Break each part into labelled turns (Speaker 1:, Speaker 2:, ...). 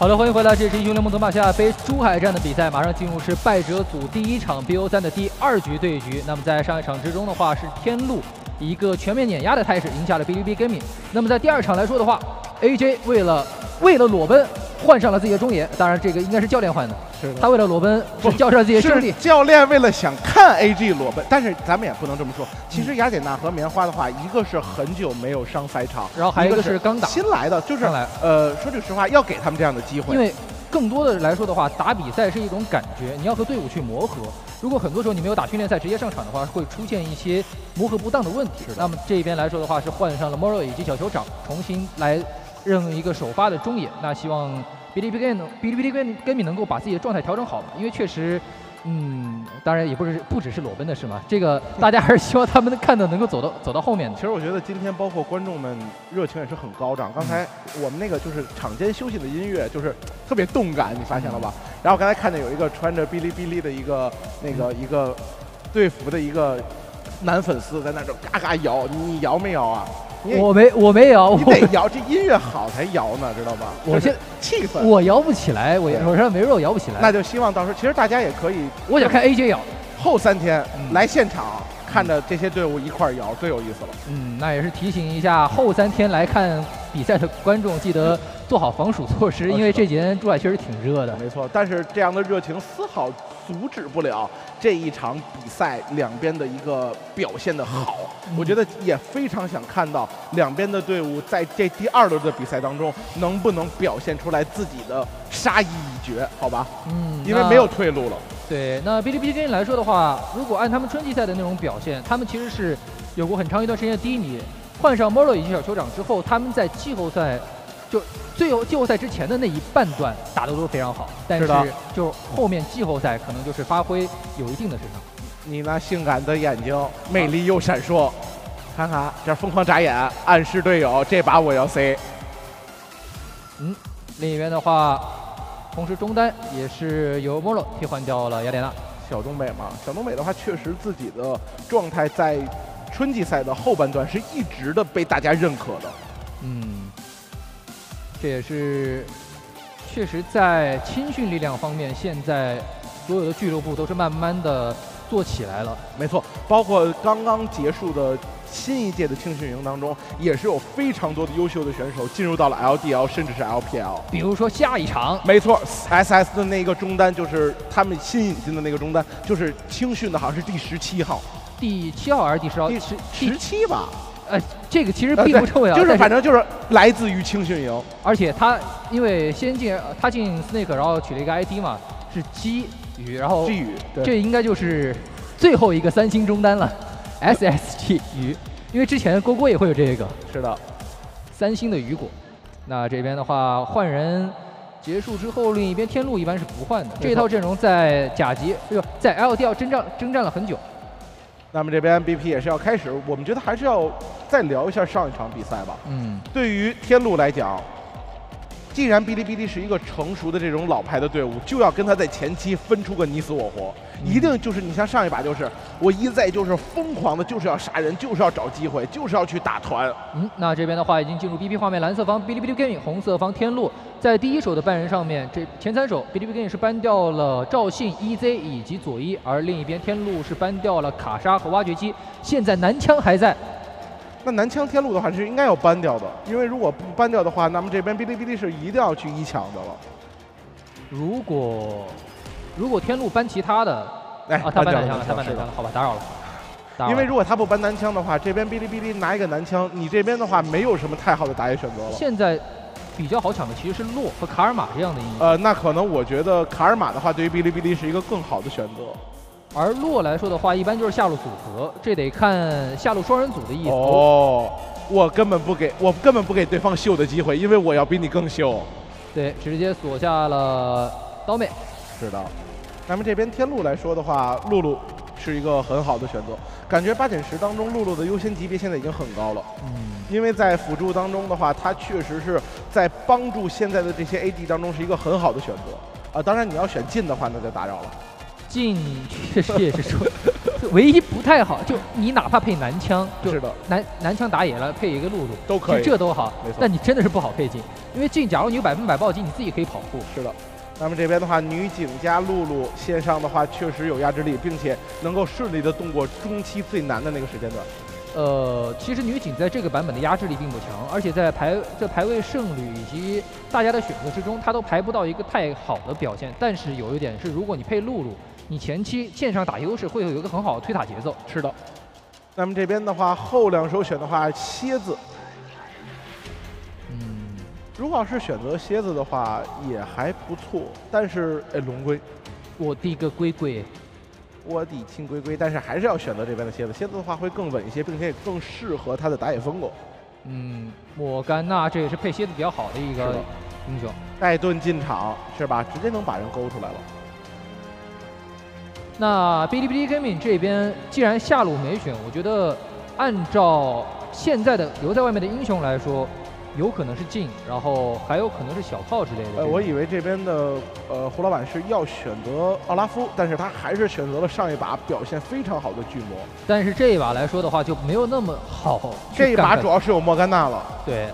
Speaker 1: 好的，欢迎回来，这是英雄联盟德玛西亚杯珠海站的比赛，马上进入是败者组第一场 BO3 的第2局对局。那么在上一场之中的话，是天路以一个全面碾压的态势赢下了 Bilibili Gaming。那么在第2场来说的话 ，AJ 为了裸奔换上了自己的中野，当然这个应该是教练换的。是的，他为了裸奔是叫上自己的兄弟。
Speaker 2: 教练为了想看 AG 裸奔，但是咱们也不能这么说。其实雅典娜和棉花的话，一个是很久没有上赛场，
Speaker 1: 然后还有一个是刚打
Speaker 2: 新来的，就是说句实话，要给他们这样的机会。
Speaker 1: 因为更多的来说的话，打比赛是一种感觉，你要和队伍去磨合。如果很多时候你没有打训练赛直接上场的话，会出现一些磨合不当的问题。那么这边来说的话，是换上了 Moro 以及小酋长，重新来任一个首发的中野。那希望Bilibili Gaming 能够把自己的状态调整好吧，因为确实，当然也不只是裸奔的事嘛，这个大家还是希望他们看的能够走到后面的。
Speaker 2: 其实我觉得今天包括观众们热情也是很高涨。刚才我们那个就是场间休息的音乐就是特别动感，你发现了吧？然后刚才看见有一个穿着哔哩哔哩的一个队服的一个男粉丝在那就嘎嘎摇，你摇没摇啊？
Speaker 1: 我没摇，
Speaker 2: 你得摇，这音乐好才摇呢，知道吧？
Speaker 1: 我现
Speaker 2: 气氛，
Speaker 1: 我摇不起来，我手上没肉摇不起来。
Speaker 2: 那就希望到时候，其实大家也可以，
Speaker 1: 我想看 AJ 摇，
Speaker 2: 后3天来现场看着这些队伍一块摇，最有意思了。
Speaker 1: 那也是提醒一下后3天来看比赛的观众，记得做好防暑措施，因为这几天珠海确实挺热的。
Speaker 2: 没错，但是这样的热情丝毫阻止不了这一场比赛两边的一个表现的好。我觉得也非常想看到两边的队伍在这第2轮的比赛当中能不能表现出来自己的杀意已决，好吧？因为没有退路了。
Speaker 1: 对，那Bilibili Gaming来说的话，如果按他们春季赛的那种表现，他们其实是有过很长一段时间的低迷。换上 Moro 以及小酋长之后，他们在季后赛季后赛之前的那一半段打得都非常好，但是就后面季后赛可能就是发挥有一定的失常。
Speaker 2: 你那性感的眼睛，魅力又闪烁，看看这疯狂眨眼，暗示队友这把我要 C。
Speaker 1: 另一边的话，同时中单也是由 Moro 替换掉了雅典娜。
Speaker 2: 小东北嘛，小东北的话，确实自己的状态在春季赛的后半段是一直的被大家认可的。
Speaker 1: 这也是确实在青训力量方面，现在所有的俱乐部都是慢慢的做起来了。
Speaker 2: 没错，包括刚刚结束的新一届的青训营当中，也是有非常多的优秀的选手进入到了 LDL 甚至是 LPL。
Speaker 1: 比如说下一场，
Speaker 2: 没错 ，SS 的那个中单就是他们新引进的那个中单，就是青训的，好像是第17号。
Speaker 1: 第7号还是第10号？
Speaker 2: 第17吧。
Speaker 1: 这个其实并不重要，
Speaker 2: 就是反正就是来自于青训营，
Speaker 1: 而且他因为他进 Snake， 然后取了一个 ID 嘛，是基宇，然后这应该就是最后一个3星中单了 ，SSG 鱼，因为之前蝈蝈也会有这个，
Speaker 2: 是的
Speaker 1: ，3星的雨果。那这边的话换人结束之后，另一边天路一般是不换的，这套阵容在甲级在 LDL 征战了很久。
Speaker 2: 那么这边 BP 也是要开始，我们觉得还是要再聊一下上一场比赛吧。对于天路来讲，既然哔哩哔哩是一个成熟的这种老牌的队伍，就要跟他在前期分出个你死我活，一定就是你像上一把就是我一再就是疯狂的，就是要杀人，就是要找机会，就是要去打团。
Speaker 1: 那这边的话已经进入 BP 画面，蓝色方Bilibili Gaming，红色方天路。在第1手的半人上面，这前3手Bilibili Gaming是搬掉了赵信、EZ 以及佐伊，而另一边天路是搬掉了卡莎和挖掘机。现在男枪还在。
Speaker 2: 那男枪天路的话是应该要搬掉的，因为如果不搬掉的话，那么这边哔哩哔哩是一定要去1抢的了。
Speaker 1: 如果天路搬其他的，他搬男枪了，好吧，打扰了。
Speaker 2: 因为如果他不搬男枪的话，这边哔哩哔哩拿一个男枪，你这边的话没有什么太好的打野选择了。
Speaker 1: 现在比较好抢的其实是洛和卡尔玛这样的英
Speaker 2: 雄。那可能我觉得卡尔玛的话，对于哔哩哔哩是一个更好的选择。
Speaker 1: 而洛来说的话，一般就是下路组合，这得看下路双人组的意思。
Speaker 2: 我根本不给对方秀的机会，因为我要比你更秀。
Speaker 1: 对，直接锁下了刀妹。
Speaker 2: 是的。那么这边天路来说的话，露露是一个很好的选择。感觉8减10当中，露露的优先级别现在已经很高了。因为在辅助当中的话，他确实是在帮助现在的这些 AD 当中是一个很好的选择。当然你要选近的话，那就打扰了。
Speaker 1: 近确实也是说唯一不太好，就你哪怕配男枪，
Speaker 2: 是的，
Speaker 1: 男枪打野了，配一个露露
Speaker 2: 都可以，
Speaker 1: 这都好。
Speaker 2: 没错。
Speaker 1: 但你真的是不好配镜，因为镜假如你有100%暴击，你自己可以跑步。
Speaker 2: 是的。那么这边的话，女警加露露线上的话确实有压制力，并且能够顺利的度过中期最难的那个时间段。
Speaker 1: 其实女警在这个版本的压制力并不强，而且在排位胜率以及大家的选择之中，她都排不到一个太好的表现。但是有一点是，如果你配露露，你前期线上打优势会有一个很好的推塔节奏。
Speaker 2: 是的。那么这边的话，后2手选的话，蝎子。如果要是选择蝎子的话，也还不错。但是，龙龟，
Speaker 1: 我的个龟龟。
Speaker 2: 我的亲龟龟，但是还是要选择这边的蝎子。蝎子的话会更稳一些，并且也更适合他的打野风格。
Speaker 1: 莫甘娜这也是配蝎子比较好的一个英雄，
Speaker 2: 带盾进场是吧？直接能把人勾出来了。
Speaker 1: 那哔哩哔哩 Gaming 这边既然下路没选，我觉得按照现在的留在外面的英雄来说，有可能是镜，然后还有可能是小炮之类的。
Speaker 2: 我以为这边的胡老板是要选择奥拉夫，但是他还是选择了上一把表现非常好的巨魔。
Speaker 1: 但是这一把来说的话就没有那么好。
Speaker 2: 这一把主要是有莫甘娜了。
Speaker 1: 对。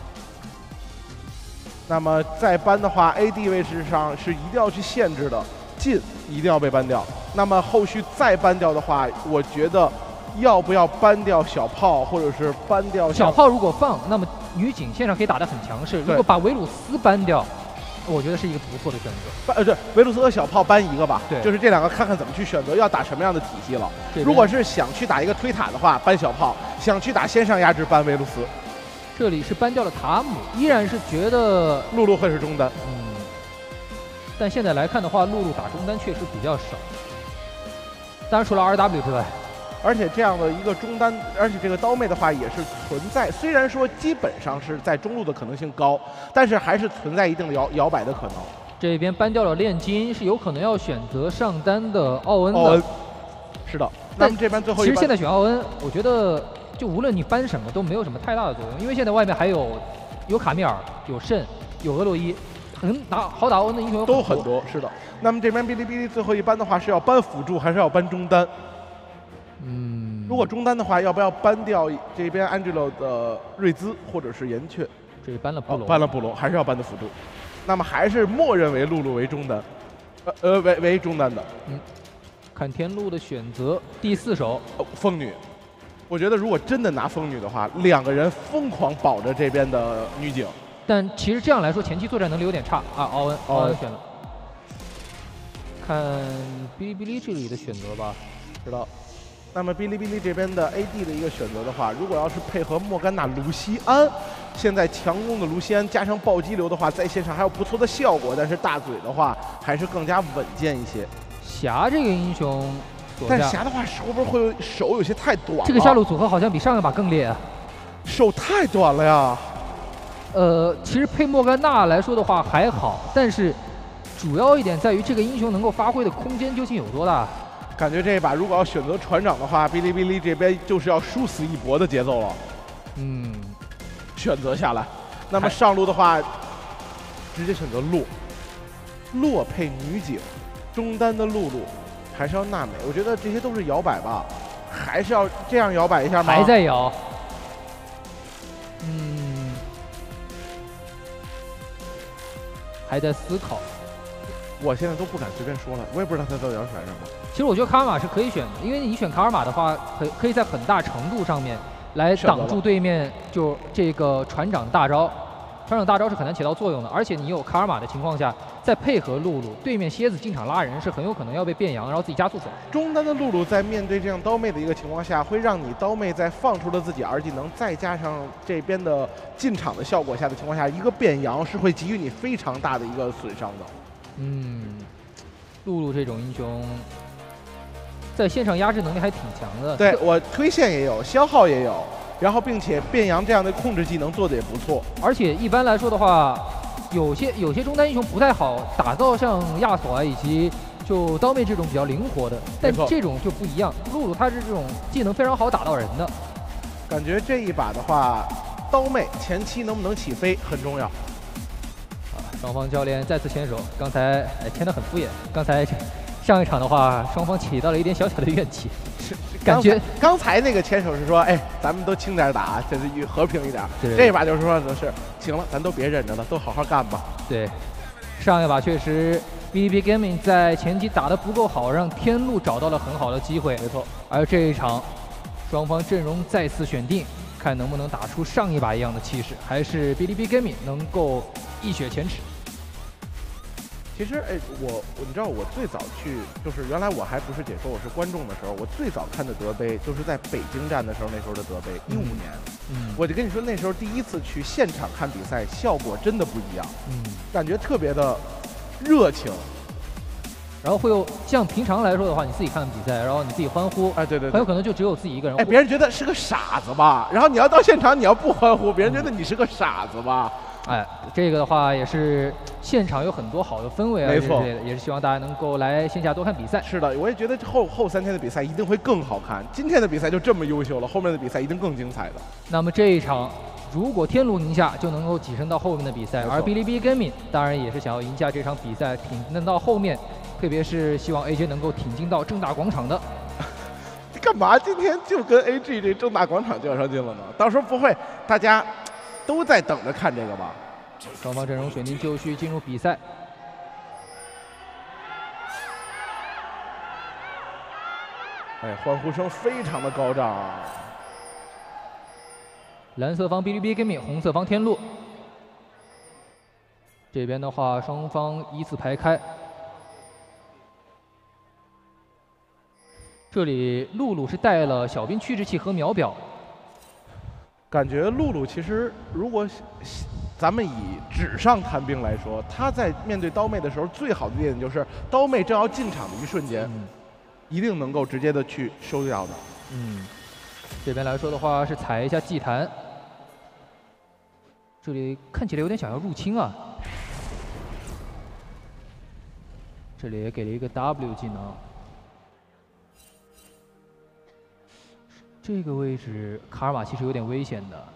Speaker 2: 那么再搬的话 ，AD 位置上是一定要去限制的，镜一定要被搬掉。那么后续再搬掉的话，我觉得要不要搬掉小炮，或者是搬掉
Speaker 1: 小炮？如果放，那么女警线上可以打得很强势。如果把维鲁斯搬掉，我觉得是一个不错的选择。
Speaker 2: 对，维鲁斯和小炮搬一个吧。
Speaker 1: 对，
Speaker 2: 就是这2个看看怎么去选择，要打什么样的体系了。如果是想去打一个推塔的话，搬小炮；想去打线上压制，搬维鲁斯。
Speaker 1: 这里是搬掉了塔姆，依然是觉得
Speaker 2: 露露会是中单。
Speaker 1: 但现在来看的话，露露打中单确实比较少。当然除了 RW 之外。
Speaker 2: 而且这样的一个中单，而且这个刀妹的话也是存在，虽然说基本上是在中路的可能性高，但是还是存在一定的摇摆的可能。
Speaker 1: 这边搬掉了炼金，是有可能要选择上单的奥恩的。
Speaker 2: 是的。那么这边最后一
Speaker 1: 其实现在选奥恩，我觉得就无论你搬什么都没有什么太大的作用，因为现在外面还有卡米尔、有慎、有俄洛伊，好打奥恩的英雄
Speaker 2: 都很多。是的。那么这边哔哩哔哩最后一搬的话是要搬辅助还是要搬中单？如果中单的话，要不要搬掉这边 Angelo 的瑞兹或者是岩雀？
Speaker 1: 这里搬了布隆，
Speaker 2: 搬了布隆，还是要搬的辅助。那么还是默认为露露为中单，为中单的。
Speaker 1: 看天路的选择，第4手
Speaker 2: 风女。我觉得如果真的拿风女的话，2个人疯狂保着这边的女警。
Speaker 1: 但其实这样来说，前期作战能力有点差啊。奥恩选了。看哔哩哔哩这里的选择吧，
Speaker 2: 知道。那么哔哩哔哩这边的 AD 的一个选择的话，如果要是配合莫甘娜、卢锡安，现在强攻的卢锡安加上暴击流的话，在线上还有不错的效果。但是大嘴的话还是更加稳健一些。
Speaker 1: 霞这个英雄，
Speaker 2: 但是霞的话会不会手有些太短了？
Speaker 1: 这个下路组合好像比上一把更烈啊，
Speaker 2: 手太短了呀。
Speaker 1: 其实配莫甘娜来说的话还好，但是主要一点在于这个英雄能够发挥的空间究竟有多大。
Speaker 2: 感觉这一把如果要选择船长的话，哔哩哔哩这边就是要殊死一搏的节奏了。选择下来，那么上路的话，直接选择洛配女警，中单的露露，还是要娜美？我觉得这些都是摇摆吧，还是要这样摇摆一下吗？
Speaker 1: 还在摇。还在思考。
Speaker 2: 我现在都不敢随便说了，我也不知道他到底要选什么。
Speaker 1: 其实我觉得卡尔玛是可以选的，因为你选卡尔玛的话，可以在很大程度上面来挡住对面就这个船长大招。船长大招是很难起到作用的，而且你有卡尔玛的情况下，再配合露露，对面蝎子进场拉人是很有可能要被变羊，然后自己加速走。
Speaker 2: 中单的露露在面对这样刀妹的一个情况下，会让你刀妹在放出了自己 R 技能，再加上这边的进场的效果下的情况下，一个变羊是会给予你非常大的一个损伤的。
Speaker 1: 露露这种英雄在线上压制能力还挺强的。
Speaker 2: 对，我推线也有，消耗也有。然后，并且变羊这样的控制技能做的也不错，
Speaker 1: 而且一般来说的话，有些中单英雄不太好打造像亚索啊以及就刀妹这种比较灵活的，但这种就不一样。露露她是这种技能非常好打到人的，
Speaker 2: 感觉这一把的话，刀妹前期能不能起飞很重要。
Speaker 1: 双方教练再次牵手，刚才牵得很敷衍。刚才上一场的话，双方起到了一点小小的怨气。
Speaker 2: 是，
Speaker 1: 感觉
Speaker 2: 刚才那个牵手是说，哎，咱们都轻点打，这是和平一点。
Speaker 1: 对，
Speaker 2: 这把就是说是行了，咱都别忍着了，都好好干吧。
Speaker 1: 对，上一把确实 BDB Gaming 在前期打得不够好，让天路找到了很好的机会。
Speaker 2: 没错。而
Speaker 1: 这一场，双方阵容再次选定，看能不能打出上一把一样的气势，还是 BDB Gaming 能够一雪前耻。
Speaker 2: 其实，哎，你知道我最早去，就是原来我还不是解说，我是观众的时候，我最早看的德杯就是在北京站的时候，那时候的德杯15年，我就跟你说，那时候第一次去现场看比赛，效果真的不一样，感觉特别的热情，
Speaker 1: 然后会有像平常来说的话，你自己看比赛，然后你自己欢呼，
Speaker 2: 哎，对，
Speaker 1: 很有可能就只有自己一个人，
Speaker 2: 哎，别人觉得是个傻子吧，然后你要到现场你要不欢呼，别人觉得你是个傻子吧。
Speaker 1: 哎，这个的话也是现场有很多好的氛围啊，
Speaker 2: 没错，
Speaker 1: 也是希望大家能够来线下多看比赛。
Speaker 2: 是的，我也觉得后3天的比赛一定会更好看。今天的比赛就这么优秀了，后面的比赛一定更精彩的。
Speaker 1: 那么这一场，如果天路赢下，就能够跻身到后面的比赛，而哔哩哔哩 Gaming 当然也是想要赢下这场比赛，挺能到后面，特别是希望 AJ 能够挺进到正大广场的。
Speaker 2: 干嘛今天就跟 AG 这正大广场较上劲了呢？到时候不会大家都在等着看这个吧？
Speaker 1: 双方阵容选定，就绪进入比赛。
Speaker 2: 哎，欢呼声非常的高涨啊！
Speaker 1: 蓝色方哔哩哔哩 Gaming， 红色方天路。这边的话，双方依次排开。这里露露是带了小兵驱逐器和秒表。
Speaker 2: 感觉露露其实，如果咱们以纸上谈兵来说，他在面对刀妹的时候，最好的一点就是刀妹正要进场的一瞬间，一定能够直接的去收掉的。
Speaker 1: 这边来说的话是踩一下祭坛，这里看起来有点想要入侵啊。这里也给了一个 W 技能。这个位置卡尔玛其实有点危险的。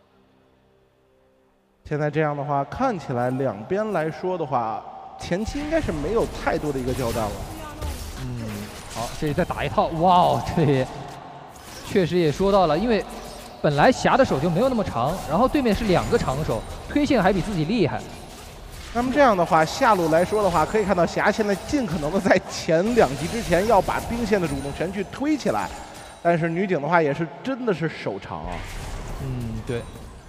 Speaker 2: 现在这样的话，看起来两边来说的话，前期应该是没有太多的一个交战了。
Speaker 1: 好，这里再打一套，哇哦，这里确实也说到了，因为本来霞的手就没有那么长，然后对面是2个长手，推线还比自己厉害。
Speaker 2: 那么这样的话，下路来说的话，可以看到霞现在尽可能的在前2局之前要把兵线的主动权去推起来。但是女警的话也是真的是手长啊。
Speaker 1: 对。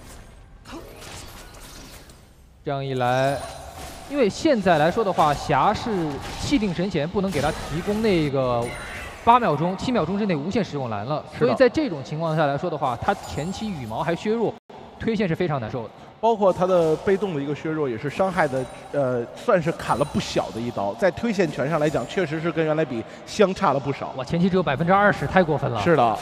Speaker 1: 这样一来，因为现在来说的话，霞是气定神闲，不能给他提供那个8秒钟、7秒钟之内无限使用蓝了。所以在这种情况下来说的话，他前期羽毛还削弱，推线是非常难受的。
Speaker 2: 包括他的被动的一个削弱，也是伤害的，算是砍了不小的一刀。在推线权上来讲，确实是跟原来比相差了不少。
Speaker 1: 哇，前期只有20%，太过分了。
Speaker 2: 是的。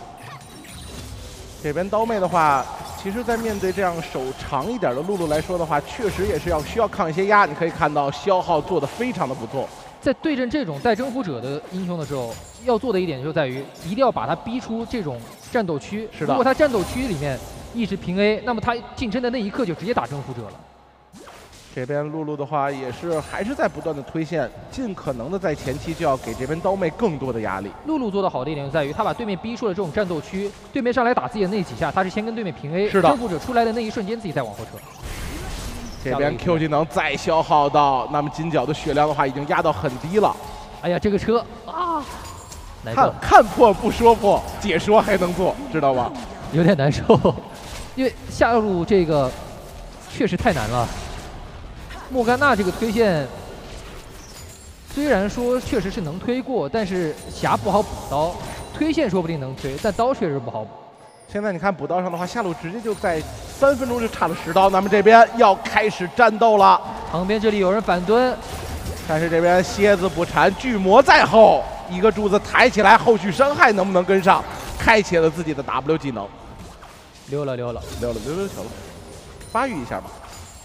Speaker 2: 这边刀妹的话，其实在面对这样手长一点的露露来说的话，确实也是需要抗一些压。你可以看到消耗做得非常的不错。
Speaker 1: 在对阵这种带征服者的英雄的时候，要做的一点就在于，一定要把他逼出这种战斗区。
Speaker 2: 是的。
Speaker 1: 如果他战斗区里面一直平 A， 那么他近身的那一刻就直接打征服者了。
Speaker 2: 这边露露的话也是还是在不断的推线，尽可能的在前期就要给这边刀妹更多的压力。
Speaker 1: 露露做的好的一点就在于，他把对面逼出了这种战斗区，对面上来打自己的那几下，他是先跟对面平 A，
Speaker 2: 是的，
Speaker 1: 征服者出来的那一瞬间自己再往后撤。
Speaker 2: 这边 Q 技能再消耗到，那么金角的血量的话已经压到很低了。
Speaker 1: 哎呀，这个车啊，
Speaker 2: 看破不说破，解说还能做，知道吗？
Speaker 1: 有点难受，因为下路这个确实太难了。莫甘娜这个推线，虽然说确实是能推过，但是霞不好补刀，推线说不定能推，但刀确实不好补。
Speaker 2: 现在你看补刀上的话，下路直接就在3分钟就差了10刀，那么这边要开始战斗了。
Speaker 1: 旁边这里有人反蹲，
Speaker 2: 但是这边蝎子不缠，巨魔在后，一个柱子抬起来，后续伤害能不能跟上？开启了自己的 W 技能，
Speaker 1: 溜了，
Speaker 2: 球了，发育一下吧。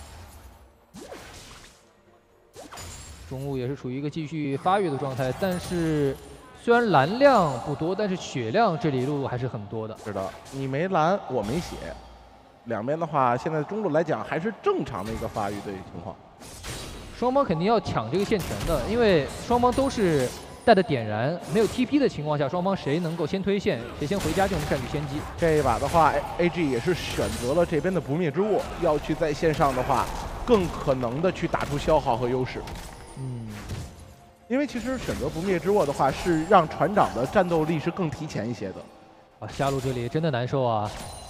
Speaker 1: 中路也是处于一个继续发育的状态，但是虽然蓝量不多，但是血量这里露露还是很多的。
Speaker 2: 是的，你没蓝，我没血，两边的话，现在中路来讲还是正常的一个发育的情况。
Speaker 1: 双方肯定要抢这个线权的，因为双方都是带的点燃，没有 TP 的情况下，双方谁能够先推线，谁先回家就能占据先机。
Speaker 2: 这一把的话 ，AG 也是选择了这边的不灭之握，要去在线上的话，更可能的去打出消耗和优势。因为其实选择不灭之握的话，是让船长的战斗力是更提前一些的。
Speaker 1: 啊，下路这里真的难受啊，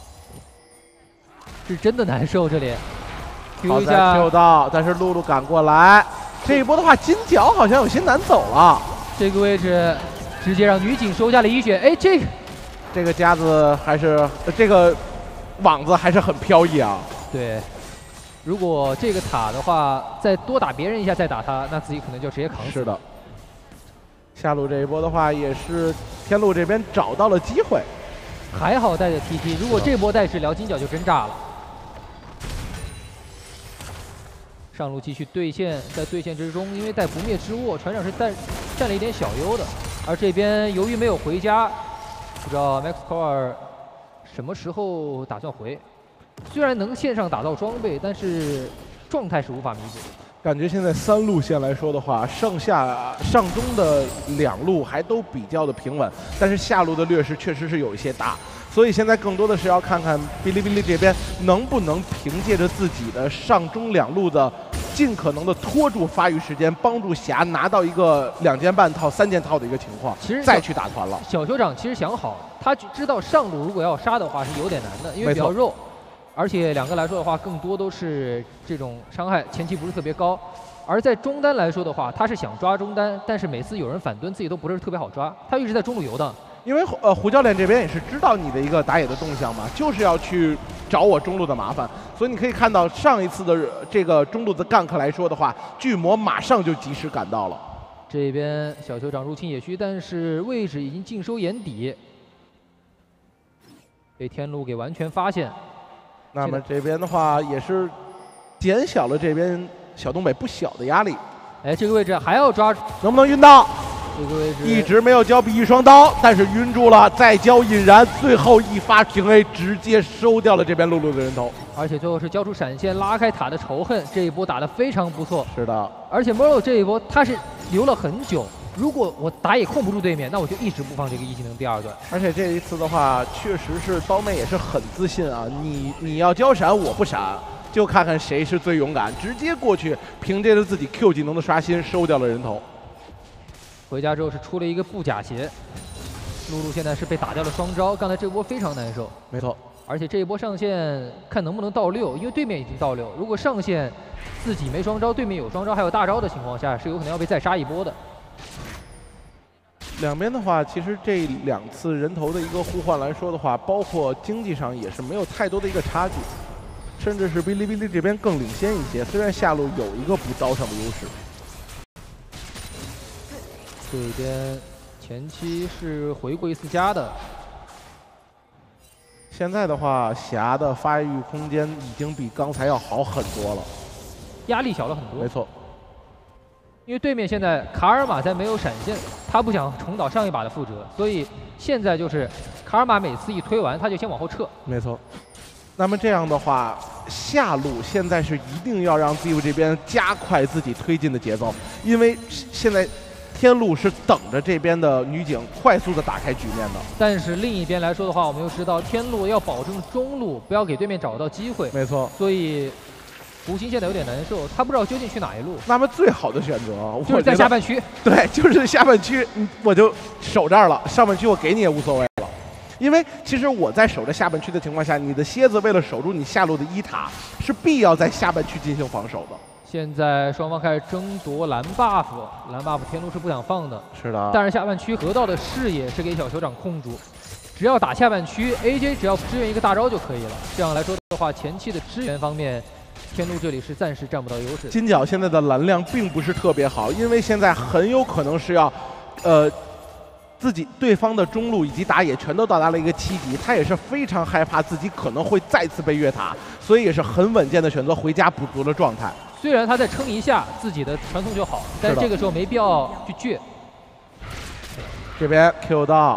Speaker 1: 是真的难受这里。
Speaker 2: 好在 Q 到，但是露露赶过来，这一波的话，金角好像有些难走了。
Speaker 1: 这个位置直接让女警收下了1血，哎，
Speaker 2: 这个夹子还是这个网子还是很飘逸啊。
Speaker 1: 对，如果这个塔的话再多打别人一下再打他，那自己可能就直接扛死。
Speaker 2: 是的。下路这一波的话，也是天路这边找到了机会，
Speaker 1: 还好带着 TP， 如果这波带治疗，金角就真炸了。上路继续对线，在对线之中，因为带不灭之握，船长是占了一点小优的。而这边由于没有回家，不知道 MaxCore 什么时候打算回。虽然能线上打造装备，但是状态是无法弥补。
Speaker 2: 感觉现在3路线来说的话，上中的2路还都比较的平稳，但是下路的劣势确实是有一些大。所以现在更多的是要看看哔哩哔哩这边能不能凭借着自己的上中2路的尽可能的拖住发育时间，帮助霞拿到一个2件半套、3件套的一个情况，
Speaker 1: 其实
Speaker 2: 再去打团了。
Speaker 1: 小酋长其实想好，他知道上路如果要杀的话是有点难的，因为比较肉，而且2个来说的话，更多都是这种伤害前期不是特别高。而在中单来说的话，他是想抓中单，但是每次有人反蹲，自己都不是特别好抓，他一直在中路游荡。
Speaker 2: 因为胡教练这边也是知道你的一个打野的动向嘛，就是要去找我中路的麻烦，所以你可以看到上一次的这个中路的 gank 来说的话，巨魔马上就及时赶到了。
Speaker 1: 这边小酋长入侵野区，但是位置已经尽收眼底，被天路给完全发现。
Speaker 2: 那么这边的话也是减小了这边小东北不小的压力。
Speaker 1: 哎，这个位置还要抓，
Speaker 2: 能不能晕到？
Speaker 1: 这个位置
Speaker 2: 一直没有交臂一双刀，但是晕住了，再交引燃，最后一发平 A 直接收掉了这边露露的人头，
Speaker 1: 而且最后是交出闪现拉开塔的仇恨，这一波打得非常不错。
Speaker 2: 是的，
Speaker 1: 而且 Moro 这一波他是留了很久，如果我打野控不住对面，那我就一直不放这个一技能第2段。
Speaker 2: 而且这一次的话，确实是刀妹也是很自信啊，你要交闪我不闪，就看看谁是最勇敢，直接过去凭借着自己 Q 技能的刷新收掉了人头。
Speaker 1: 回家之后是出了一个布甲鞋，露露现在是被打掉了双招，刚才这波非常难受。
Speaker 2: 没错，
Speaker 1: 而且这一波上线看能不能到6，因为对面已经到6，如果上线自己没双招，对面有双招还有大招的情况下，是有可能要被再杀一波的。
Speaker 2: 两边的话，其实这2次人头的一个互换来说的话，包括经济上也是没有太多的一个差距，甚至是哔哩哔哩这边更领先一些，虽然下路有一个补刀上的优势。
Speaker 1: 这边前期是回过一次家的，
Speaker 2: 现在的话，霞的发育空间已经比刚才要好很多了，
Speaker 1: 压力小了很多。
Speaker 2: 没错，
Speaker 1: 因为对面现在卡尔玛在没有闪现，他不想重蹈上一把的覆辙，所以现在就是卡尔玛每次一推完，他就先往后撤。
Speaker 2: 没错。那么这样的话，下路现在是一定要让 Ziv 这边加快自己推进的节奏，因为现在天路是等着这边的女警快速的打开局面的。
Speaker 1: 但是另一边来说的话，我们又知道天路要保证中路不要给对面找到机会。
Speaker 2: 没错。
Speaker 1: 所以胡鑫现在有点难受，他不知道究竟去哪一路。
Speaker 2: 那么最好的选择
Speaker 1: 就是在下半区。
Speaker 2: 对，就是下半区，我就守这儿了，上半区我给你也无所谓了。因为其实我在守着下半区的情况下，你的蝎子为了守住你下路的1塔，是必要在下半区进行防守的。
Speaker 1: 现在双方开始争夺蓝 buff， 蓝 buff 天路是不想放的。
Speaker 2: 是的。
Speaker 1: 但是下半区河道的视野是给小酋长控住，只要打下半区 ，AJ 只要支援一个大招就可以了。这样来说的话，前期的支援方面，天路这里是暂时占不到优势。
Speaker 2: 金角现在的蓝量并不是特别好，因为现在很有可能是要，自己对方的中路以及打野全都到达了一个7级，他也是非常害怕自己可能会再次被越塔，所以也是很稳健的选择回家补足了状态。
Speaker 1: 虽然他再撑一下自己的传送就好，但是这个时候没必要去倔。
Speaker 2: 这边 Q 到，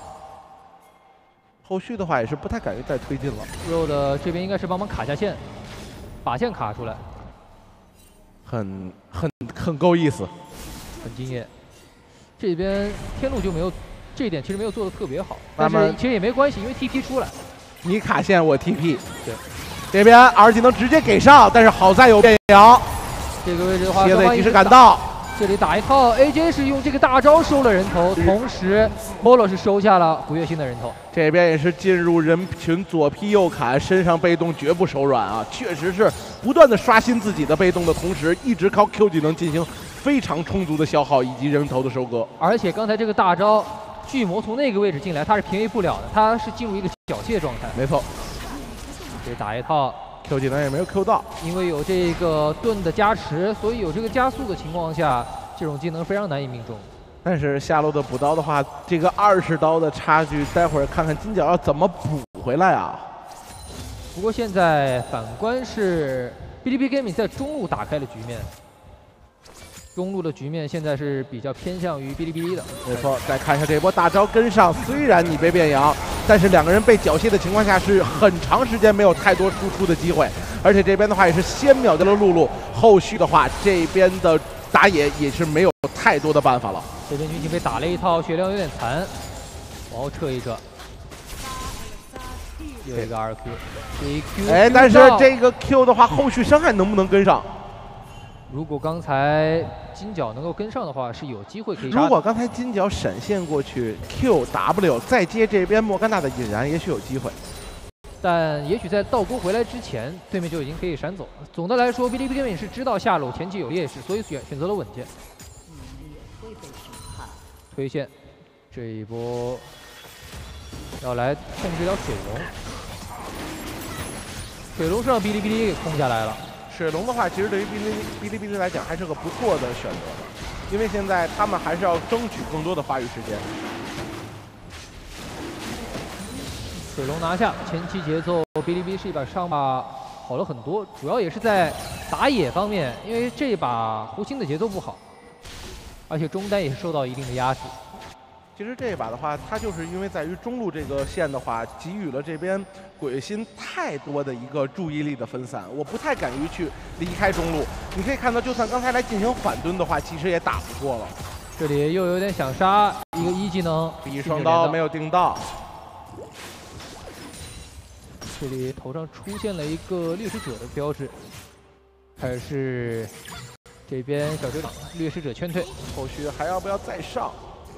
Speaker 2: 后续的话也是不太敢于再推进了。
Speaker 1: 肉的这边应该是帮忙卡下线，把线卡出来，
Speaker 2: 很够意思，
Speaker 1: 很敬业。 这边天路就没有这一点，其实没有做的特别好，但是其实也没关系，因为 TP 出来，
Speaker 2: 你卡线我 TP， 对，这边2技能直接给上，但是好在有变羊，
Speaker 1: 这个位置的话，
Speaker 2: 蝎子及时赶到。
Speaker 1: 这里打一套 ，AJ 是用这个大招收了人头，同时 Polo 是收下了古月星的人头。
Speaker 2: 这边也是进入人群，左劈右砍，身上被动绝不手软啊！确实是不断的刷新自己的被动的同时，一直靠 Q 技能进行非常充足的消耗以及人头的收割。
Speaker 1: 而且刚才这个大招，巨魔从那个位置进来，他是平 A 不了的，他是进入一个缴械状态。
Speaker 2: 没错，
Speaker 1: 这打一套。
Speaker 2: Q 技能也没有 Q 到，
Speaker 1: 因为有这个盾的加持，所以有这个加速的情况下，这种技能非常难以命中。
Speaker 2: 但是下路的补刀的话，这个20刀的差距，待会儿看看金角要怎么补回来啊。
Speaker 1: 不过现在反观是 Bilibili Gaming 在中路打开了局面，中路的局面现在是比较偏向于哔哩哔哩的。
Speaker 2: 没错，再看一下这波大招跟上，虽然你被变羊。 但是2个人被缴械的情况下，是很长时间没有太多输出的机会，而且这边的话也是先秒掉了露露，后续的话这边的打野也是没有太多的办法了。
Speaker 1: 这边军情被打了一套，血量有点残，往后撤一撤，有一个2Q， 这一 Q，
Speaker 2: 哎，但是这个 Q 的话，后续伤害能不能跟上？
Speaker 1: 如果刚才金角能够跟上的话，是有机会可以杀。
Speaker 2: 如果刚才金角闪现过去 ，QW 再接这边莫甘娜的引燃，也许有机会。
Speaker 1: 但也许在倒钩回来之前，对面就已经可以闪走了。总的来说，Bilibili Gaming是知道下路前期有劣势，所以选择了稳健。推线，这一波要来控制掉水龙，水龙是让哔哩哔哩给控下来了。
Speaker 2: 水龙的话，其实对于哔哩哔哩来讲还是个不错的选择，因为现在他们还是要争取更多的发育时间。
Speaker 1: 水龙拿下，前期节奏哔哩哔哩是一把上把好了很多，主要也是在打野方面，因为这把胡星的节奏不好，而且中单也是受到一定的压制。
Speaker 2: 其实这一把的话，它就是因为在于中路这个线的话，给予了这边鬼心太多的一个注意力的分散，我不太敢于去离开中路。你可以看到，就算刚才来进行反蹲的话，其实也打不过了。
Speaker 1: 这里又有点想杀一个1技能
Speaker 2: ，B 双刀没有定到。
Speaker 1: 这里头上出现了一个掠食者的标志，还是这边小队长掠食者劝退，
Speaker 2: 后续还要不要再上？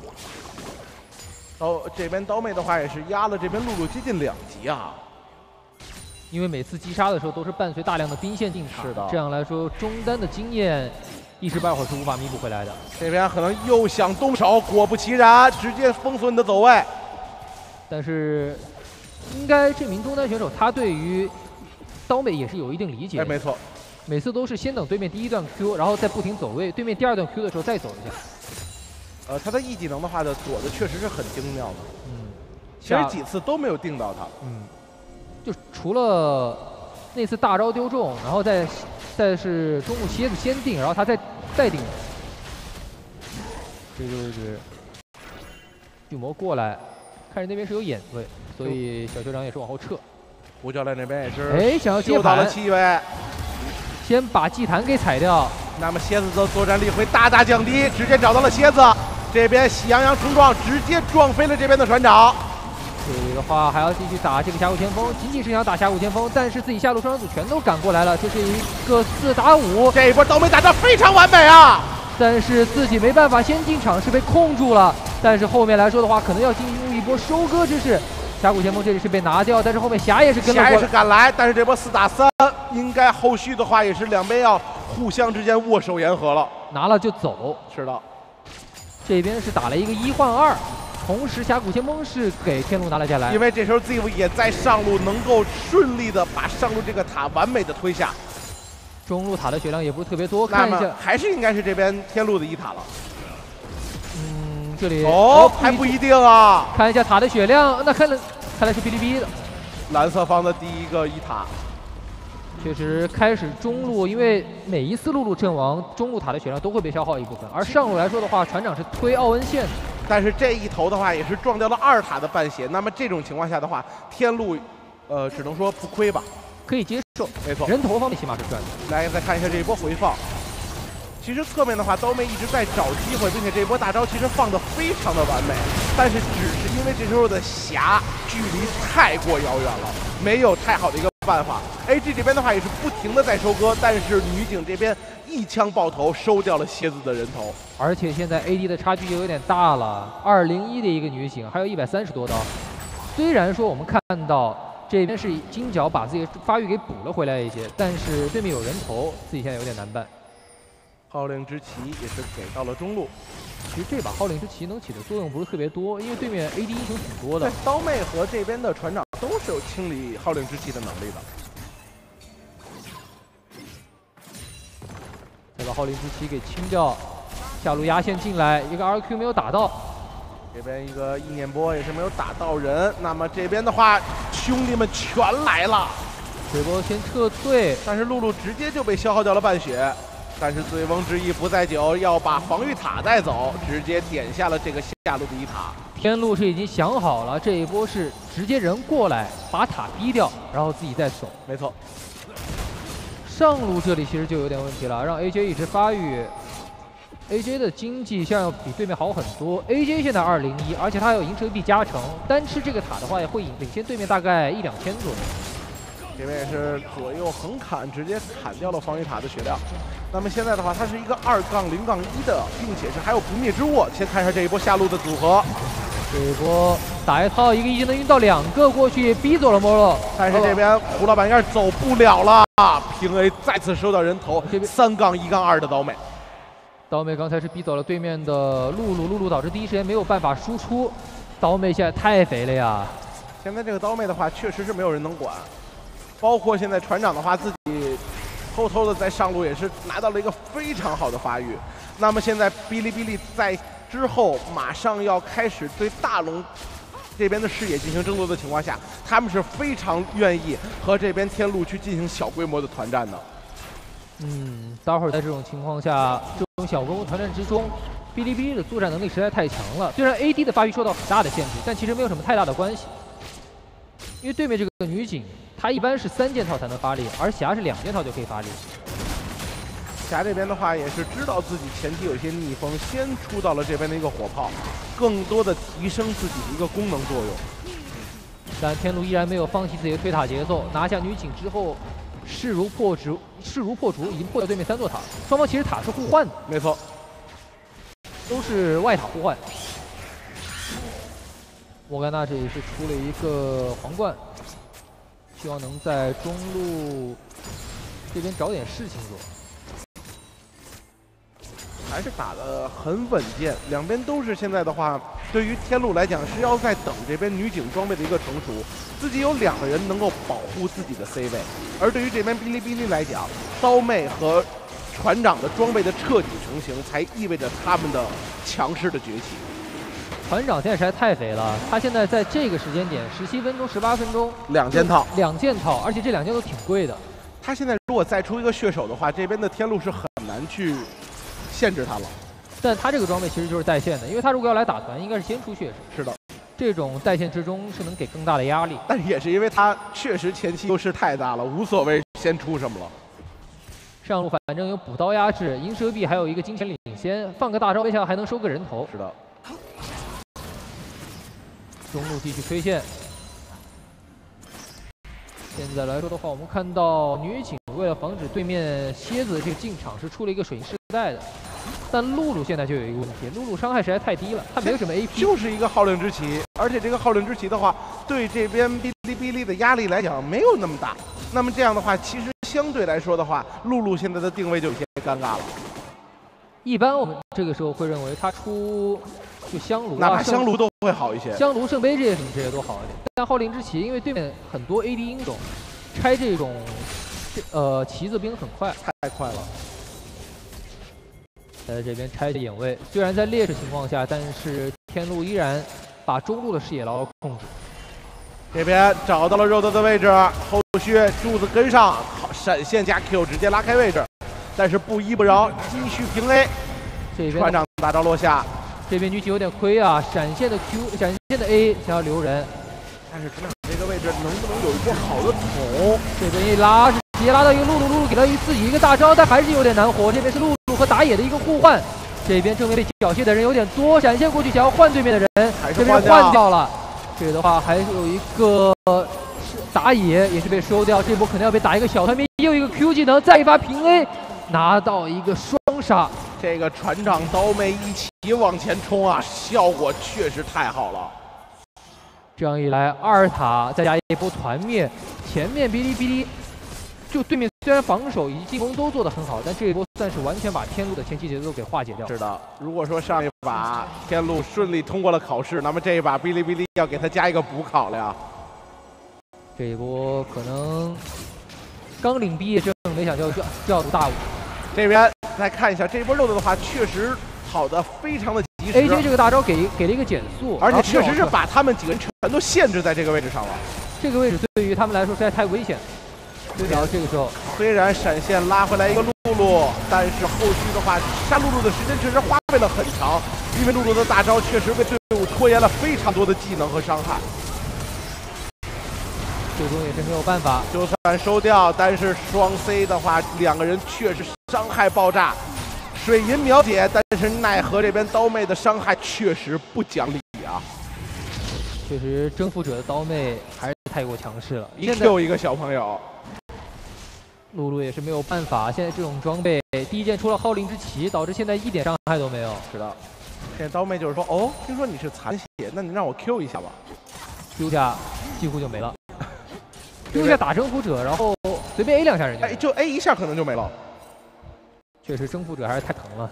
Speaker 2: 这边刀妹的话也是压了这边露露接近2级啊，
Speaker 1: 因为每次击杀的时候都是伴随大量的兵线进场，
Speaker 2: 是的，
Speaker 1: 这样来说中单的经验一时半会儿是无法弥补回来的。
Speaker 2: 这边可能又想动手，果不其然，直接封锁你的走位。
Speaker 1: 但是应该这名中单选手他对于刀妹也是有一定理解的，
Speaker 2: 没错，
Speaker 1: 每次都是先等对面第1段 Q， 然后再不停走位，对面第2段 Q 的时候再走一下。
Speaker 2: 他的 E 技能的话的躲的确实是很精妙的，其实几次都没有定到他，
Speaker 1: 就除了那次大招丢中，然后再是中路蝎子先定，然后他再定。这个位置，巨魔过来，看着那边是有眼位，所以小酋长也是往后撤。
Speaker 2: 吴教练这边也是，
Speaker 1: 想要接
Speaker 2: 到了7位，
Speaker 1: 先把祭坛给踩掉。
Speaker 2: 那么蝎子的作战力会大大降低，直接找到了蝎子。 这边喜羊羊冲撞，直接撞飞了这边的船长。
Speaker 1: 这里的话还要继续打这个峡谷前锋，仅仅是想打峡谷前锋，但是自己下路双人组全都赶过来了，这是一个4打5。
Speaker 2: 这一波刀妹打得非常完美啊！
Speaker 1: 但是自己没办法先进场，是被控住了。但是后面来说的话，可能要进入一波收割之势。峡谷前锋这里是被拿掉，但是后面霞也是跟了过来，
Speaker 2: 霞也是赶来，但是这波4打3，应该后续的话也是两边要互相之间握手言和了，
Speaker 1: 拿了就走。
Speaker 2: 是的。
Speaker 1: 这边是打了一个1换2，同时峡谷先锋是给天路拿了下来，
Speaker 2: 因为这时候 Ziv 也在上路，能够顺利的把上路这个塔完美的推下。
Speaker 1: 中路塔的血量也不是特别多，看一下
Speaker 2: 还是应该是这边天路的1塔了。
Speaker 1: 这里
Speaker 2: 还不一定啊。
Speaker 1: 看一下塔的血量，那看来是哔哩哔哩的
Speaker 2: 蓝色方的第1个1塔。
Speaker 1: 确实，开始中路，因为每一次露露阵亡，中路塔的血量都会被消耗一部分。而上路来说的话，船长是推奥恩线的，
Speaker 2: 但是这一头的话也是撞掉了2塔的半血。那么这种情况下的话，天路，只能说不亏吧，
Speaker 1: 可以接受。
Speaker 2: 没错，
Speaker 1: 人头方面起码是赚的。
Speaker 2: 来，再看一下这一波回放， 其实侧面的话，刀妹一直在找机会，并且这一波大招其实放得非常的完美，但是只是因为这时候的霞距离太过遥远了，没有太好的一个办法。AG 这边的话也是不停的在收割，但是女警这边一枪爆头收掉了蝎子的人头，
Speaker 1: 而且现在 AD 的差距就有点大了，201的一个女警，还有130多刀。虽然说我们看到这边是金角把自己的发育给补了回来一些，但是对面有人头，自己现在有点难办。
Speaker 2: 号令之旗也是给到了中路。
Speaker 1: 其实这把号令之旗能起的作用不是特别多，因为对面 AD 英雄挺多的。
Speaker 2: 刀妹和这边的船长都是有清理号令之旗的能力的。
Speaker 1: 再把号令之旗给清掉，下路压线进来，一个 RQ 没有打到。
Speaker 2: 这边一个意念波也是没有打到人，那么这边的话，兄弟们全来了。
Speaker 1: 水波先撤退，
Speaker 2: 但是露露直接就被消耗掉了半血。但是醉翁之意不在酒，要把防御塔带走，直接点下了这个下路第一塔。
Speaker 1: 天路是已经想好了，这一波是直接人过来把塔逼掉，然后自己再走。
Speaker 2: 没错。
Speaker 1: 上路这里其实就有点问题了，让 AJ 一直发育。AJ 的经济像要比对面好很多。AJ 现在201，而且他还有银蛇币加成，单吃这个塔的话也会领先对面大概1-2千左右。
Speaker 2: 这边也是左右横砍，直接砍掉了防御塔的血量。那么现在的话，它是一个2-0-1的，并且是还有不灭之握。先看一下这一波下路的组合。
Speaker 1: 这一波打一套，一个一技能晕到2个过去，逼走了莫洛。
Speaker 2: 但是这边胡老板应该是走不了了，平 A 再次收到人头。这边3-1-2的刀妹。
Speaker 1: 刀妹刚才是逼走了对面的露露，露露导致第一时间没有办法输出。刀妹现在太肥了呀！
Speaker 2: 现在这个刀妹的话，确实是没有人能管。包括现在船长的话，自己偷偷的在上路也是拿到了一个非常好的发育。那么现在哔哩哔哩在之后马上要开始对大龙这边的视野进行争夺的情况下，他们是非常愿意和这边天路去进行小规模的团战的。
Speaker 1: 待会儿在这种情况下，这种小规模团战之中，哔哩哔哩的作战能力实在太强了。虽然 AD 的发育受到很大的限制，但其实没有什么太大的关系，因为对面这个女警。他一般是3件套才能发力，而霞是2件套就可以发力。
Speaker 2: 霞这边的话也是知道自己前期有些逆风，先出到了这边的一个火炮，更多的提升自己的一个功能作用。
Speaker 1: 但天路依然没有放弃自己的推塔节奏，拿下女警之后势如破竹，已经破掉对面3座塔。双方其实塔是互换的，
Speaker 2: 没错，
Speaker 1: 都是外塔互换。莫甘娜这里是出了一个皇冠。希望能在中路这边找点事情做，
Speaker 2: 还是打得很稳健。两边都是现在的话，对于天路来讲是要在等这边女警装备的一个成熟，自己有2个人能够保护自己的 C 位。而对于这边哔哩哔哩来讲，刀妹和船长的装备的彻底成型，才意味着他们的强势的崛起。
Speaker 1: 船长现在实在太肥了，他现在在这个时间点17分钟、18分钟
Speaker 2: 2件套
Speaker 1: ，2件套，而且这2件都挺贵的。
Speaker 2: 他现在如果再出一个血手的话，这边的天路是很难去限制他了。
Speaker 1: 但他这个装备其实就是带线的，因为他如果要来打团，应该是先出血手。
Speaker 2: 是的，
Speaker 1: 这种带线之中是能给更大的压力。
Speaker 2: 但也是因为他确实前期优势太大了，无所谓先出什么了。
Speaker 1: 上路反正有补刀压制，银蛇币还有一个金钱领先，放个大招，没想到还能收个人头。
Speaker 2: 是的。
Speaker 1: 中路继续推线。现在来说的话，我们看到女警为了防止对面蝎子这个进场，是出了一个水银世代的。但露露现在就有一个问题，露露伤害实在太低了，她没有什么 AP，
Speaker 2: 就是一个号令之旗，而且这个号令之旗的话，对这边哔哩哔哩的压力来讲没有那么大。那么这样的话，其实相对来说的话，露露现在的定位就有些尴尬了。
Speaker 1: 一般我们这个时候会认为她出就香炉，
Speaker 2: 哪怕香炉都会好一些，
Speaker 1: 香炉、圣杯这些什么这些都好一点。但号令之旗，因为对面很多 AD 英雄拆这种旗子兵很快，
Speaker 2: 太快了。
Speaker 1: 在这边拆的眼位，虽然在劣势情况下，但是天路依然把中路的视野牢牢控制。
Speaker 2: 这边找到了肉豆的位置，后续柱子跟上，闪现加 Q 直接拉开位置，但是不依不饶，继续平 A。
Speaker 1: 这边
Speaker 2: 船长大招落下，
Speaker 1: 这边女警有点亏啊，闪现的 Q， 闪现的 A 想要留人，
Speaker 2: 但是船长这个位置能不能有一波好的捅？
Speaker 1: 这边一拉是直接拉到一个露露，露露给了自己一个大招，但还是有点难活。这边是露露。 路和打野的一个互换。这边正面被缴械的人有点多，闪现过去想要换对面的人，这边换掉了。这个的话还有一个打野也是被收掉，这波可能要被打一个小团灭，又一个 Q 技能，再一发平 A， 拿到一个双杀。
Speaker 2: 这个船长刀妹一起往前冲啊，效果确实太好了。
Speaker 1: 这样一来，2塔再加一波团灭，前面哔哩哔哩就对面虽然防守以及进攻都做得很好，但这一波算是完全把天路的前期节奏给化解掉。
Speaker 2: 是的，如果说上一把天路顺利通过了考试，那么这一把哔哩哔哩要给他加一个补考了呀。
Speaker 1: 这一波可能刚领毕业证，没想到就要读大五。
Speaker 2: 这边再看一下这一波肉的话，确实跑得非常的及时。
Speaker 1: AJ 这个大招给了一个减速，
Speaker 2: 而且确实是把他们几个人全都限制在这个位置上了。
Speaker 1: 这个位置对于他们来说实在太危险。然后这个时候，
Speaker 2: 虽然闪现拉回来一个露露，但是后续的话杀露露的时间确实花费了很长，因为露露的大招确实为队伍拖延了非常多的技能和伤害。
Speaker 1: 最终也是没有办法，
Speaker 2: 就算收掉，但是双 C 的话，两个人确实伤害爆炸，水银秒解，但是奈何这边刀妹的伤害确实不讲理啊。
Speaker 1: 确实，征服者的刀妹还是太过强势了。
Speaker 2: 一 Q 一个小朋友，
Speaker 1: 露露也是没有办法。现在这种装备，第一件出了号令之旗，导致现在一点伤害都没有。
Speaker 2: 是的，现在刀妹就是说，哦，听说你是残血，那你让我 Q 一下吧。
Speaker 1: Q 下几乎就没了。Q 下打征服者，然后随便 A 2下人家，
Speaker 2: 就 A 一下可能就没了。
Speaker 1: 确实，征服者还是太疼了。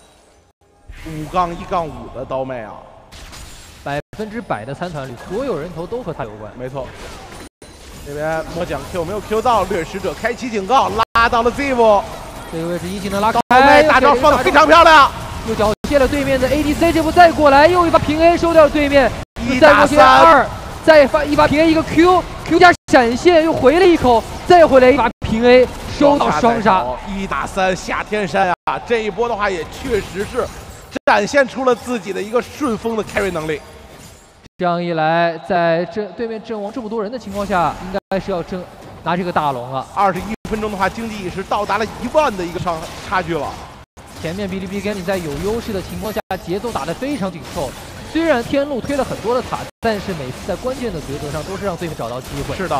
Speaker 2: 5-1-5的刀妹啊
Speaker 1: ，100%的参团率，所有人头都和他有关。
Speaker 2: 没错。这边摸奖 Q 没有 Q 到，掠食者开启警告，拉到了 Ziv。
Speaker 1: 这个位置一技能拉高，
Speaker 2: 刀妹大招放得非常漂亮，
Speaker 1: 又缴械了对面的 ADC， 这波再过来又一发平 A 收掉了对面
Speaker 2: ，1打3，
Speaker 1: 再发一发平 A 一个 Q 加闪现又回了一口，再回来一发平 A 收到双杀
Speaker 2: ，1打3下天山啊！这一波的话也确实是展现出了自己的一个顺风的 carry 能力。
Speaker 1: 这样一来，在对面阵亡这么多人的情况下，应该是要拿这个大龙了。
Speaker 2: 21分钟的话，经济也是到达了1万的一个差距了。
Speaker 1: 前面哔哩哔哩跟你在有优势的情况下，节奏打得非常紧凑。虽然天路推了很多的塔，但是每次在关键的抉择上都是让对面找到机会。
Speaker 2: 是的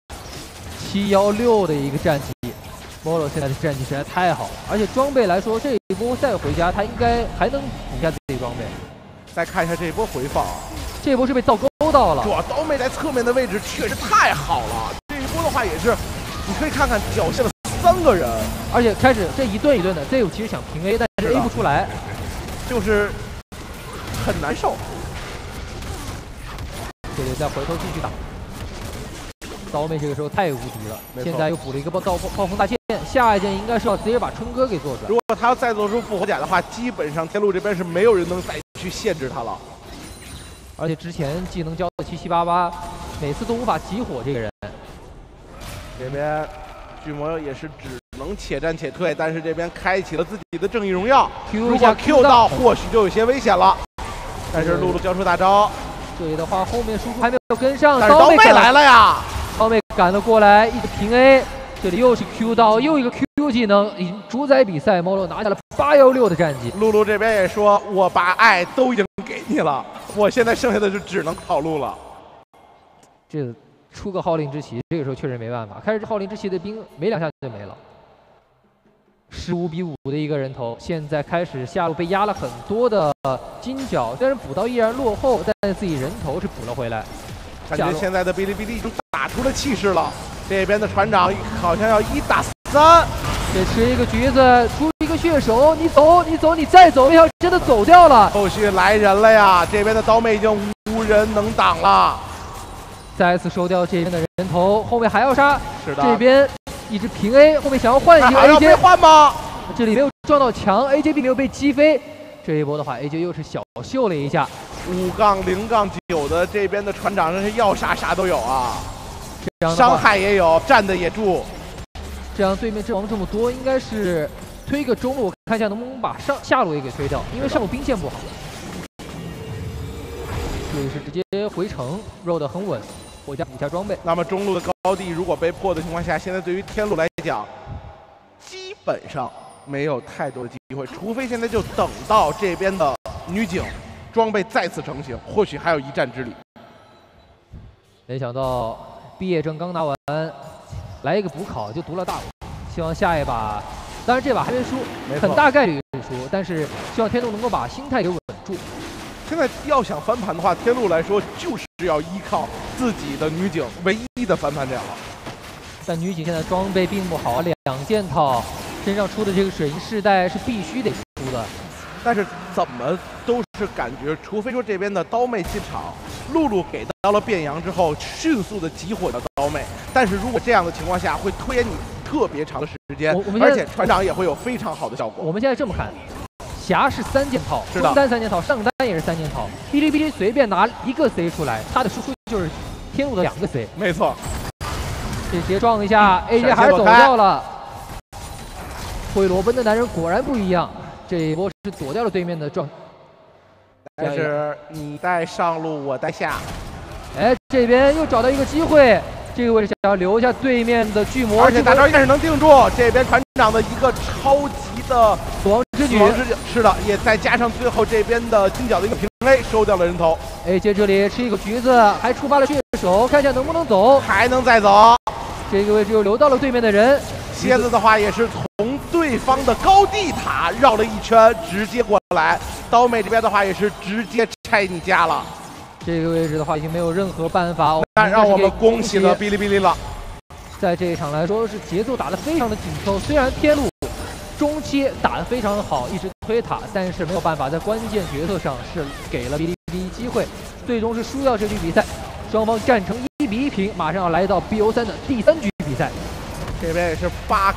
Speaker 1: ，716的一个战绩 ，Molo 现在的战绩实在太好了，而且装备来说，这一波再回家，他应该还能补一下自己装备。
Speaker 2: 再看一下这一波回放，
Speaker 1: 这一波是被倒钩到了。
Speaker 2: 主要刀妹在侧面的位置确实太好了，这一波的话也是，你可以看看缴械了3个人，
Speaker 1: 而且开始这一顿一顿的 ，Ziv 其实想平 A， 但是 A 不出来，
Speaker 2: 就是很难受。
Speaker 1: 这里再回头继续打。刀妹这个时候太无敌了，现在又补了一个暴风大剑，下一件应该是要直接把春哥给做出来。
Speaker 2: 如果他要再做出复活甲的话，基本上天路这边是没有人能再去限制他了。
Speaker 1: 而且之前技能交的7788，每次都无法集火这个人。
Speaker 2: 这边巨魔也是只能且战且退，但是这边开启了自己的正义荣耀，如果 Q 到或许就有些危险了。但是露露交出大招，
Speaker 1: 这里的话后面输出还没有跟上，
Speaker 2: 但是刀妹来了呀！
Speaker 1: 刀妹赶了过来，一个平 A， 这里又是 Q 到，又一个 Q 技能，已经主宰比赛，Molo 拿下了816的战绩。
Speaker 2: 露露这边也说，我把爱都已经给你了，我现在剩下的就只能跑路了。
Speaker 1: 这出个号令之旗，这个时候确实没办法。开始号令之旗的兵没2下就没了，15比5的一个人头。现在开始下路被压了很多的金角，虽然补到依然落后，但是自己人头是补了回来。
Speaker 2: 感觉现在的哔哩哔哩已经打出了气势了。这边的船长好像要1打3，
Speaker 1: 这吃一个橘子，出一个血手，你走，你再走，要真的走掉了。
Speaker 2: 后续来人了呀！这边的刀妹已经无人能挡了。
Speaker 1: 再次收掉这边的人头，后面还要杀。
Speaker 2: 是的，
Speaker 1: 这边一直平 A， 后面想要换一个 AJ，
Speaker 2: 还要被换吗？
Speaker 1: 这里没有撞到墙 ，AJ 并没有被击飞。这一波的话 ，AJ 又是小秀了一下。
Speaker 2: 5-0-9的这边的船长真是要啥啥都有啊，伤害也有，站的也住。
Speaker 1: 这样对面阵亡这么多，应该是推个中路，看一下能不能把下路也给推掉，因为上路兵线不好。这里是直接回城 ，roll 得很稳，回家补一下装备。
Speaker 2: 那么中路的高地如果被破的情况下，现在对于天路来讲，基本上没有太多的机会，除非现在就等到这边的女警装备再次成型，或许还有一战之力。
Speaker 1: 没想到毕业证刚拿完，来一个补考就读了大五，希望下一把，当然这把还没输，很大概率是输，但是希望天路能够把心态给稳住。
Speaker 2: 现在要想翻盘的话，天路来说就是要依靠自己的女警唯一的翻盘点了。
Speaker 1: 但女警现在装备并不好，2件套，身上出的这个水银饰带是必须得出的。
Speaker 2: 但是怎么都是感觉，除非说这边的刀妹进场，露露给到了变阳之后，迅速的集火的刀妹。但是如果这样的情况下，会拖延你特别长的时间，而且船长也会有非常好的效果。
Speaker 1: 我们现在这么看，霞是3件套，中单3件套，上单也是3件套。哔哩哔哩随便拿一个 C 出来，他的输出就是天路的2个 C。
Speaker 2: 没错。
Speaker 1: 这直接撞一下 ，AJ 还是走掉了。会裸奔的男人果然不一样。这一波是躲掉了对面的撞，
Speaker 2: 但是你带上路，我带下。
Speaker 1: 哎，这边又找到一个机会，这个位置想要留下对面的巨魔，
Speaker 2: 而且大招应该是能定住。这边船长的一个超级的
Speaker 1: 死亡之举，
Speaker 2: 是的，也再加上最后这边的金角的一个平 A 收掉了人头。
Speaker 1: AJ 这里吃一个橘子，还触发了血手，看一下能不能走，
Speaker 2: 还能再走。
Speaker 1: 这个位置又留到了对面的人。
Speaker 2: 蝎子的话也是从对方的高地塔绕了一圈，直接过来。刀妹这边的话也是直接拆你家了。
Speaker 1: 这个位置的话已经没有任何办法，
Speaker 2: 但让我们恭喜了哔哩哔哩了。
Speaker 1: 在这一场来说是节奏打得非常的紧凑，虽然天路中期打得非常好，一直推塔，但是没有办法在关键决策上是给了哔哩哔哩机会，最终是输掉这局比赛。双方战成1比1平，马上要来到 BO3 的第3局比赛。
Speaker 2: 这边也是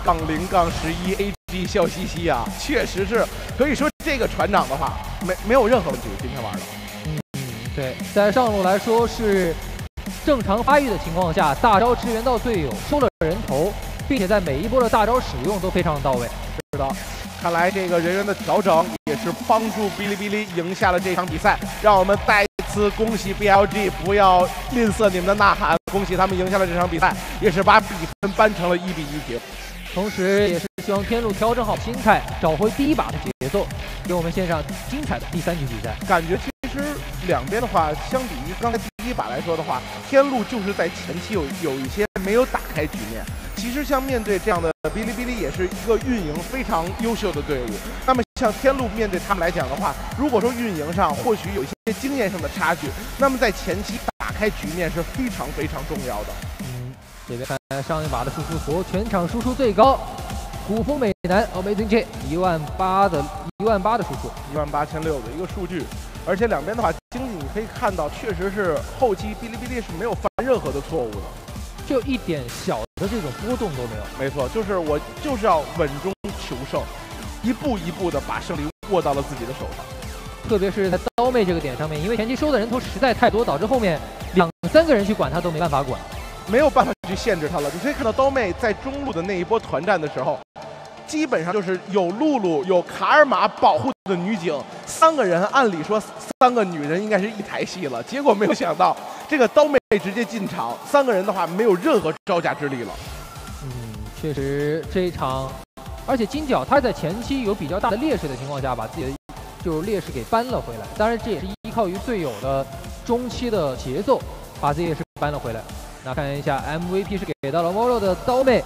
Speaker 2: 8-0-11 ，AG 笑嘻嘻啊，确实是可以说这个船长的话没有任何问题，今天玩的。
Speaker 1: 对，在上路来说是正常发育的情况下，大招支援到队友，收了人头，并且在每一波的大招使用都非常到位。
Speaker 2: 是的，看来这个人员的调整也是帮助哔哩哔哩赢下了这场比赛，让我们再次恭喜 BLG， 不要吝啬你们的呐喊，恭喜他们赢下了这场比赛，也是把比分扳成了1比1平。
Speaker 1: 同时，也是希望天路调整好心态，找回第一把的节奏，给我们献上精彩的第3局比赛。
Speaker 2: 感觉其实两边的话，相比于刚才第一把来说的话，天路就是在前期有一些没有打开局面。其实像面对这样的哔哩哔哩也是一个运营非常优秀的队伍。那么像天路面对他们来讲的话，如果说运营上或许有一些经验上的差距，那么在前期打开局面是非常非常重要的。
Speaker 1: 这边看上一把的输出图，全场输出最高，古风美男 Amazing J 18000的输出
Speaker 2: ，18600的一个数据。而且两边的话，经济你可以看到，确实是后期哔哩哔哩是没有犯任何的错误的，
Speaker 1: 就一点小的这种波动都没有。
Speaker 2: 没错，就是我就是要稳中求胜，一步一步的把胜利握到了自己的手上。
Speaker 1: 特别是在刀妹这个点上面，因为前期收的人头实在太多，导致后面2-3个人去管他都没办法管。
Speaker 2: 没有办法去限制他了。你可以看到刀妹在中路的那一波团战的时候，基本上就是有露露、有卡尔玛保护的女警，3个人，按理说3个女人应该是一台戏了，结果没有想到这个刀妹直接进场，3个人的话没有任何招架之力了。
Speaker 1: 确实这一场，而且金角他在前期有比较大的劣势的情况下，把自己的就是劣势给扳了回来。当然这也是依靠于队友的中期的节奏，把自己劣势扳了回来。那看一下 MVP 是给到了 Moro 的刀妹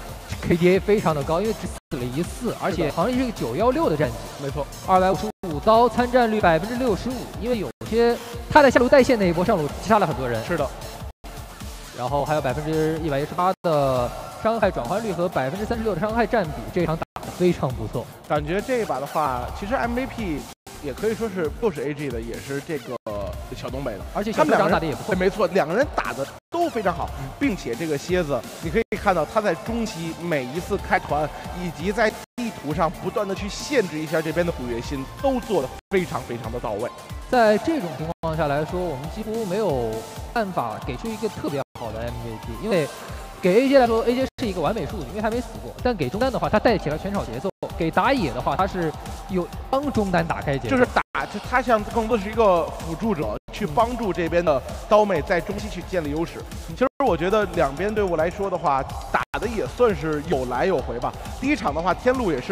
Speaker 1: ，KDA 非常的高，因为只死了1次，而且好像是一个916的战绩。
Speaker 2: 没错
Speaker 1: ，255刀，参战率65%，因为有些他在下路带线那一波上路击杀了很多人。
Speaker 2: 是的，
Speaker 1: 然后还有118%的伤害转换率和36%的伤害占比，这一场打得非常不错。
Speaker 2: 感觉这一把的话，其实 MVP 也可以说是又是 AG 的，也是这个小东北的，
Speaker 1: 而且他们2人打的也不错。
Speaker 2: 没错，2个人打的都非常好，并且这个蝎子，你可以看到他在中期每一次开团，以及在地图上不断的去限制一下这边的古月心，都做的非常非常的到位。
Speaker 1: 在这种情况下来说，我们几乎没有办法给出一个特别好的 MVP， 因为给 AJ 来说 ，AJ 是一个完美数据，因为他没死过。但给中单的话，他带起了全场节奏；给打野的话，他是有帮中单打开节奏，
Speaker 2: 就是他像更多是一个辅助者，去帮助这边的刀妹在中期去建立优势。其实我觉得两边队伍来说的话，打的也算是有来有回吧。第一场的话，天路也是凭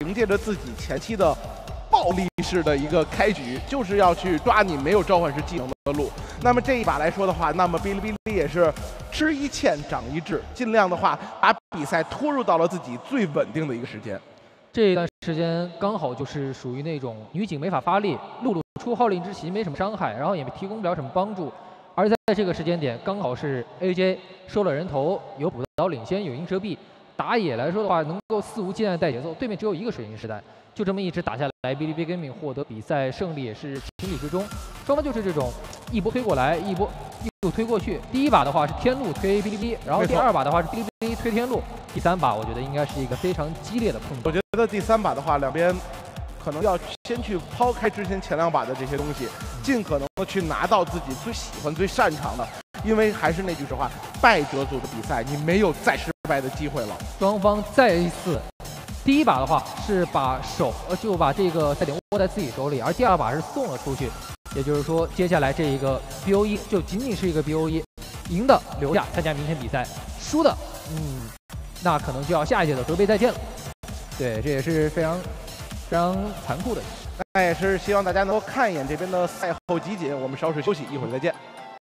Speaker 2: 凭借着自己前期的暴力式的一个开局，就是要去抓你没有召唤师技能的路。那么这一把来说的话，那么哔哩哔哩也是吃一堑长一智，尽量的话把比赛拖入到了自己最稳定的一个时间。
Speaker 1: 这段时间刚好就是属于那种女警没法发力，露露出号令之旗没什么伤害，然后也提供不了什么帮助。而在这个时间点，刚好是 AJ 收了人头，有补刀领先，有银蛇臂。打野来说的话，能够肆无忌惮带节奏，对面只有一个水晶时代，就这么一直打下来，哔哩哔哩 Gaming 获得比赛胜利也是情理之中。双方就是这种一波推过来，一波又推过去。第一把的话是天路推哔哩哔哩，然后第二把的话是哔哩哔哩推天路，第三把我觉得应该是一个非常激烈的碰撞。
Speaker 2: 我觉得第三把的话，两边可能要先去抛开之前两把的这些东西，尽可能的去拿到自己最喜欢、最擅长的。因为还是那句实话，败者组的比赛你没有再失败的机会了。
Speaker 1: 双方再一次，第一把的话是把就把这个赛点握在自己手里，而第二把是送了出去。也就是说，接下来这一个 BOE 就仅仅是一个 BOE， 赢的留下参加明天比赛，输的那可能就要下一届的河杯再见了。对，这也是非常残酷的。
Speaker 2: 那也是希望大家能够看一眼这边的赛后集锦。我们稍事休息，一会儿再见。